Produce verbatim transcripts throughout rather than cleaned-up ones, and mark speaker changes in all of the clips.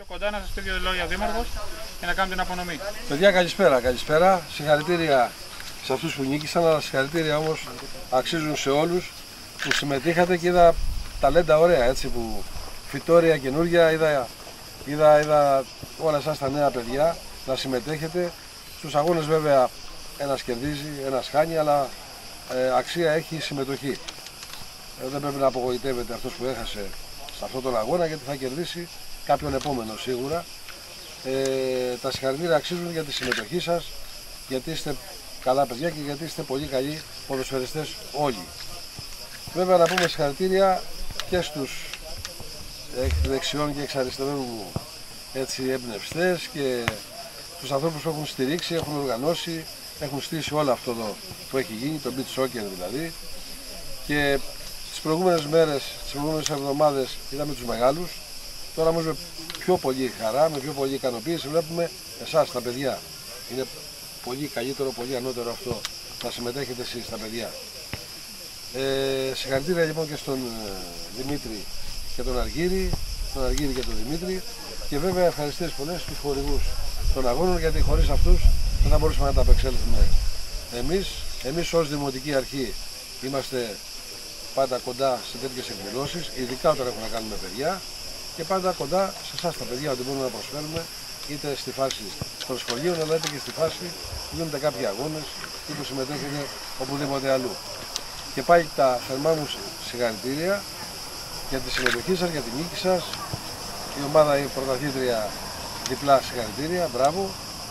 Speaker 1: κοντά να σας πει δύο λόγια ο Δήμαρχος και να κάνουμε την απονομή.
Speaker 2: Παιδιά, καλησπέρα. Καλησπέρα. Συγχαρητήρια σε αυτούς που νίκησαν, αλλά συγχαρητήρια όμως αξίζουν σε όλους που συμμετείχατε και είδα ταλέντα ωραία, έτσι, που φυτόρια καινούργια, είδα, είδα, είδα όλα εσάς τα νέα παιδιά να συμμετέχετε. Στους αγώνες βέβαια ένας κερδίζει, ένας χάνει, αλλά ε, αξία έχει η συμμετοχή. Ε, δεν πρέπει να απογοητεύεται αυτός που έχασε σε αυτόν τον αγώνα, γιατί θα κερδίσει κάποιον επόμενο σίγουρα. Ε, τα συγχαρητήρια αξίζουν για τη συμμετοχή σας, γιατί είστε καλά παιδιά και γιατί είστε πολύ καλοί ποδοσφαιριστές όλοι. Βέβαια να πούμε συγχαρητήρια και στους εκ δεξιών και εξ αριστερών έτσι εμπνευστές και τους ανθρώπους που έχουν στηρίξει, έχουν οργανώσει, έχουν στήσει όλο αυτό το, που έχει γίνει, το beach soccer δηλαδή. Και τις προηγούμενες μέρες, τις προηγούμενες εβδομάδες είδαμε τους μεγάλους. Τώρα όμως με πιο πολύ χαρά, με πιο πολύ ικανοποίηση βλέπουμε εσάς τα παιδιά. Είναι πολύ καλύτερο, πολύ ανώτερο αυτό να συμμετέχετε εσείς τα παιδιά. Ε, συγχαρητήρια λοιπόν και στον ε, Δημήτρη και τον Αργύρη, τον Αργύρη και τον Δημήτρη, και βέβαια ευχαριστίες πολλές στους χορηγούς των αγώνων, γιατί χωρίς αυτούς δεν θα μπορούσαμε να τα απεξέλθουμε εμείς. Εμείς ως Δημοτική Αρχή είμαστε πάντα κοντά σε τέτοιες εκδηλώσεις, ειδικά όταν έχουμε να κάνουμε παιδιά, και πάντα κοντά σε εσάς τα παιδιά, ότι μπορούμε να προσφέρουμε είτε στη φάση των σχολείων, αλλά είτε και στη φάση που γίνονται κάποιοι αγώνες ή που συμμετέχετε οπουδήποτε αλλού. Και πάλι τα θερμά μου συγχαρητήρια για τη συμμετοχή σας, για τη νίκη σας. Η ομάδα η πρωταθλήτρια, διπλά συγχαρητήρια, μπράβο.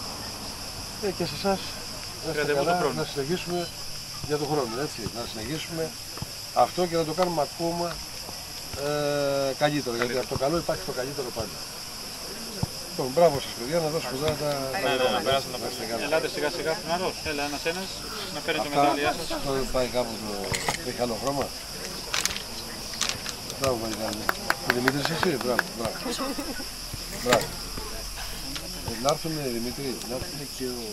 Speaker 2: Ε, και σε εσάς να συνεχίσουμε για τον χρόνο, έτσι, να συνεχίσουμε αυτό και να το κάνουμε ακόμα ε, καλύτερο, καλύτερο, γιατί από το καλό υπάρχει το καλύτερο πάντα. Λοιπόν, μπράβο σας παιδιά, να δώσω κοντά τα...
Speaker 1: Ελάτε σιγά σιγά στην αρρώς, έλα ένας ένας, να παίρνετε το μετάλλια σας.
Speaker 2: Αυτό δεν πάει κάπου, το... έχει άλλο χρώμα. Μπράβο πάλι κάνει. Ο Δημήτρης εσύ, μπράβο, μπράβο. Μπράβο. Να έρθουν Δημήτρη, να έρθουν και ο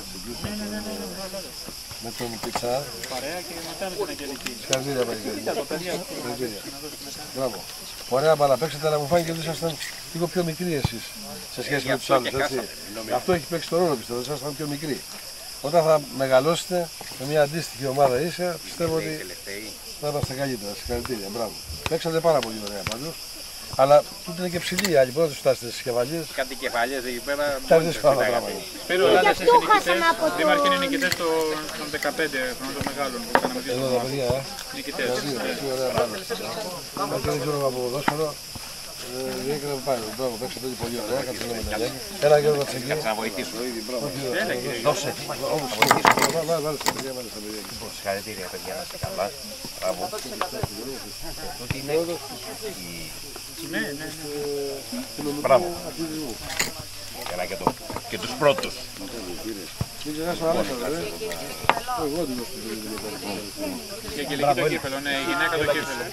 Speaker 2: με τον Πιτσά.
Speaker 1: Παρέα και μετά με την Αγγελική.
Speaker 2: Συγχαρητήρια πάλι. Μπράβο. Ωραία μπάλα παίξατε, αλλά μου φάνηκε ότι ήσασταν λίγο πιο μικροί εσείς σε σχέση με τους άλλους. Αυτό έχει παίξει τον ρόλο, πιστεύω, ότι ήσασταν πιο μικροί. Όταν θα μεγαλώσετε με μια αντίστοιχη ομάδα ίσια, πιστεύω ότι θα είμαστε καλύτερα. Συγχαρητήρια, μπράβο. Παίξατε πάρα πολύ ωραία πάντως. Αλλά τούτο είναι και ψηλή, άλλοι μπορείτε να τους φτάσετε στις κεφαλιές.
Speaker 3: Κάτι κεφαλιές εκεί πέρα.
Speaker 2: Τα δύσκολα πράγματα.
Speaker 1: Σπύρο, ελάτε εσείς οι νικητές. Δήμαρχοι είναι νικητές των δεκαπέντε χρονών των μεγάλων που κάναμε δύο
Speaker 2: εδώ τα παιδιά, ε.
Speaker 1: νικητές.
Speaker 2: Τι ωραία πάντα. Αν και δεν ξέρω από ποδόσφαιρο, δεν έκανα πάλι. Μπράβο, παίξατε πολύ ωραία, κάτσε εδώ με τα γέννη. Έλα και εδώ τσεκί.
Speaker 3: Κάτσε να βοηθήσω.
Speaker 2: Δώσε. Βάλε στα παιδιά, βάλε στα παιδιά.
Speaker 3: Συγχαρητήρια παιδιά, να είστε καλά. Μπράβο. Ότι είναι
Speaker 1: Ναι, ναι, ναι.
Speaker 3: μπράβο. Καλά και, το, και τους πρώτους.
Speaker 2: Μην ξεχάσω άλλα σας, ρε. Εγώ την δώσω.
Speaker 1: Και Αγγελική το κύπελο, ναι, η γυναίκα το κύπελο.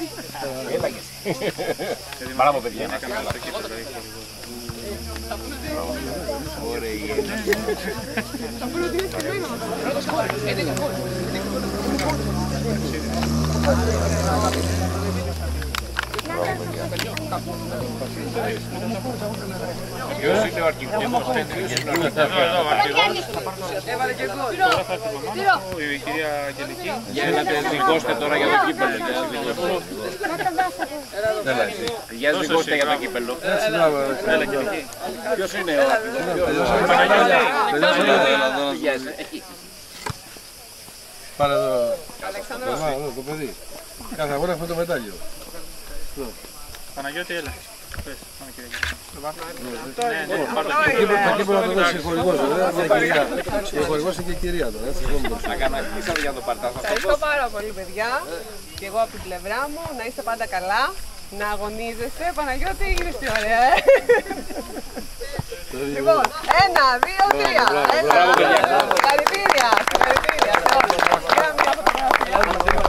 Speaker 3: Μπράβο παιδιά. Ωραία. Ποιος είναι ο αρχηγός?
Speaker 1: Έβαλε και γκολ. Τώρα θα έρθει η μαμά μου, η κυρία Αγγελική.
Speaker 3: Για να δικώστε τώρα για το κύπελλο. Για να δικώστε για το κύπελλο. Ποιος είναι ο αρχηγός?
Speaker 2: Πάρε εδώ το παιδί. Κάθε αγώνα έχουμε το μετάλλιο.
Speaker 1: Παναγιώτη, έλα. Πες, πάμε κύριε.
Speaker 2: Το κύπελλο να το δώσει χορηγός, βέβαια. Ο χορηγός είναι και η κυρία τώρα, έτσι.
Speaker 3: Να κανονίσατε για το παρτάζ.
Speaker 4: Ευχαριστώ πάρα πολύ παιδιά. Και εγώ από την πλευρά μου, να είστε πάντα καλά, να αγωνίζεστε. Παναγιώτη, είναι στη ωραία, ε. Λοιπόν, ένα, δύο, τρία. Έλα. Συγχαρητήρια, συγχαρητήρια σε όλους. Πήρα μια φωτογραφία.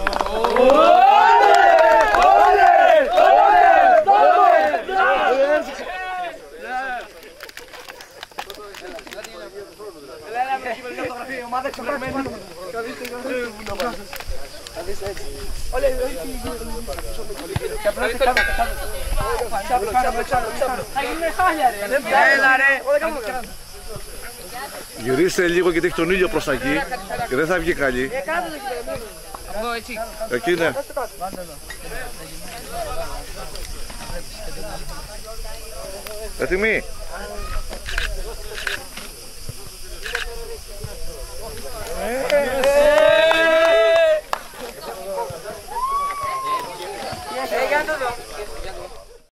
Speaker 4: Όλα
Speaker 5: Γυρίστε λίγο γιατί έχει τον ήλιο προς τα εκεί και δεν θα βγει καλή.
Speaker 4: Εδώ έτσι.
Speaker 5: Εκεί ναι. Έτοιμοι.